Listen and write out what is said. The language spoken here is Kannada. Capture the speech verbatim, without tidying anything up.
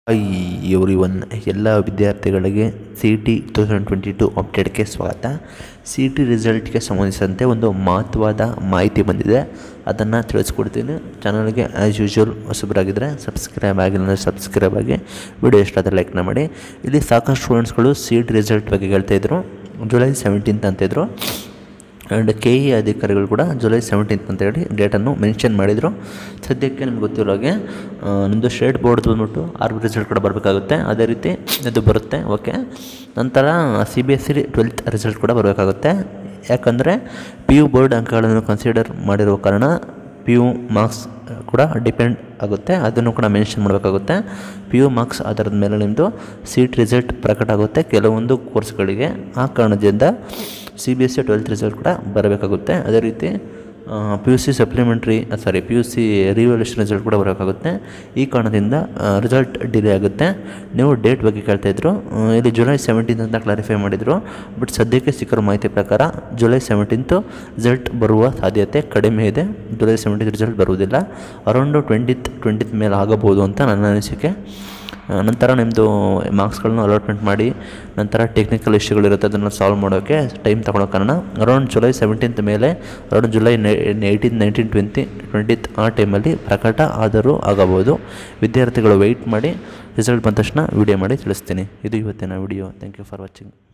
ಐ ಎವ್ರಿ ಒನ್ ಎಲ್ಲ ವಿದ್ಯಾರ್ಥಿಗಳಿಗೆ C T two thousand twenty two ಅಪ್ಡೇಟ್ಗೆ ಸ್ವಾಗತ. ಸಿ ಟಿ ರಿಸಲ್ಟ್ಗೆ ಸಂಬಂಧಿಸಿದಂತೆ ಒಂದು ಮಹತ್ವದ ಮಾಹಿತಿ ಬಂದಿದೆ, ಅದನ್ನು ತಿಳಿಸ್ಕೊಡ್ತೀನಿ. ಚಾನಲ್ಗೆ ಆ್ಯಸ್ ಯೂಶ್ವಲ್ ಹೊಸಬರಾಗಿದ್ದರೆ ಸಬ್ಸ್ಕ್ರೈಬ್ ಆಗಿಲ್ಲ ಅಂದರೆ ಸಬ್ಸ್ಕ್ರೈಬ್ ಆಗಿ, ವಿಡಿಯೋ ಇಷ್ಟ ಆದರೆ ಲೈಕ್ನ ಮಾಡಿ. ಇಲ್ಲಿ ಸಾಕಷ್ಟು ಸ್ಟೂಡೆಂಟ್ಸ್ಗಳು ಸಿ ಟಿ ರಿಸಲ್ಟ್ ಬಗ್ಗೆ ಹೇಳ್ತಾಯಿದ್ರು, ಜುಲೈ ಸೆವೆಂಟೀನ್ತ್ ಅಂತಿದ್ರು. ಆ್ಯಂಡ್ ಕೆ ಇ ಅಧಿಕಾರಿಗಳು ಕೂಡ ಜುಲೈ ಸೆವೆಂಟೀನ್ತ್ ಅಂತೇಳಿ ಡೇಟನ್ನು ಮೆನ್ಷನ್ ಮಾಡಿದರು. ಸದ್ಯಕ್ಕೆ ನಿಮ್ಗೆ ಗೊತ್ತಿರೋ ಹಾಗೆ ನಿಮ್ಮದು ಸ್ಟೇಟ್ ಬೋರ್ಡ್ದು ಬಂದ್ಬಿಟ್ಟು ಆರ್ ಬಿ ರಿಸಲ್ಟ್ ಕೂಡ ಬರಬೇಕಾಗುತ್ತೆ, ಅದೇ ರೀತಿ ಇದು ಬರುತ್ತೆ. ಓಕೆ, ನಂತರ C B S C twelfth result ಕೂಡ ಬರಬೇಕಾಗುತ್ತೆ. ಯಾಕಂದರೆ ಪಿ ಯು ಬೋರ್ಡ್ ಅಂಕಗಳನ್ನು ಕನ್ಸಿಡರ್ ಮಾಡಿರೋ ಕಾರಣ ಪಿ ಯು ಮಾರ್ಕ್ಸ್ ಕೂಡ ಡಿಪೆಂಡ್ ಆಗುತ್ತೆ, ಅದನ್ನು ಕೂಡ ಮೆನ್ಷನ್ ಮಾಡಬೇಕಾಗುತ್ತೆ. ಪಿ ಯು ಮಾರ್ಕ್ಸ್ ಆಧಾರದ ಮೇಲೆ ನಿಮ್ಮದು ಸೀಟ್ ರಿಸಲ್ಟ್ ಪ್ರಕಟ ಆಗುತ್ತೆ ಕೆಲವೊಂದು ಕೋರ್ಸ್ಗಳಿಗೆ. ಆ ಕಾರಣದಿಂದ C B S C twelfth result ಕೂಡ ಬರಬೇಕಾಗುತ್ತೆ. ಅದೇ ರೀತಿ P U C supplementary sorry P U C revaluation result ಕೂಡ ಬರಬೇಕಾಗುತ್ತೆ. ಈ ಕಾರಣದಿಂದ ರಿಸಲ್ಟ್ ಡಿಲೇ ಆಗುತ್ತೆ. ನೀವು ಡೇಟ್ ಬಗ್ಗೆ ಕೇಳ್ತಾಯಿದ್ರು, ಇಲ್ಲಿ ಜುಲೈ ಸೆವೆಂಟೀನ್ತ್ ಅಂತ ಕ್ಲಾರಿಫೈ ಮಾಡಿದರು. ಬಟ್ ಸದ್ಯಕ್ಕೆ ಸಿಕ್ಕಿರೋ ಮಾಹಿತಿ ಪ್ರಕಾರ ಜುಲೈ ಸೆವೆಂಟೀನ್ತು ರಿಸಲ್ಟ್ ಬರುವ ಸಾಧ್ಯತೆ ಕಡಿಮೆ ಇದೆ. ಜುಲೈ ಸೆವೆಂಟೀನ್ತ್ ರಿಸಲ್ಟ್ ಬರುವುದಿಲ್ಲ, ಅರೌಂಡು ಟ್ವೆಂಟಿತ್ ಟ್ವೆಂಟಿತ್ ಮೇಲೆ ಆಗಬಹುದು ಅಂತ ನನ್ನ ಅನಿಸಿಕೆ. ನಂತರ ನಿಮ್ಮದು ಮಾರ್ಕ್ಸ್ಗಳನ್ನ ಅಲಾಟ್ಮೆಂಟ್ ಮಾಡಿ ನಂತರ ಟೆಕ್ನಿಕಲ್ ಇಶ್ಯೂಗಳಿರುತ್ತೆ, ಅದನ್ನು ಸಾಲ್ವ್ ಮಾಡೋಕ್ಕೆ ಟೈಮ್ ತಗೊಳ್ಳೋ ಕಾರಣ ಅರೌಂಡ್ ಜುಲೈ ಸೆವೆಂಟೀನ್ತ್ ಮೇಲೆ around July eighteen nineteen twenty twentieth ಆ ಟೈಮಲ್ಲಿ ಪ್ರಕಟ ಆದರೂ ಆಗಬಹುದು. ವಿದ್ಯಾರ್ಥಿಗಳು ವೆಯ್ಟ್ ಮಾಡಿ, ರಿಸಲ್ಟ್ ಬಂದ ತಕ್ಷಣ ವಿಡಿಯೋ ಮಾಡಿ ತಿಳಿಸ್ತೀನಿ. ಇದು ಇವತ್ತಿನ video. Thank you for watching.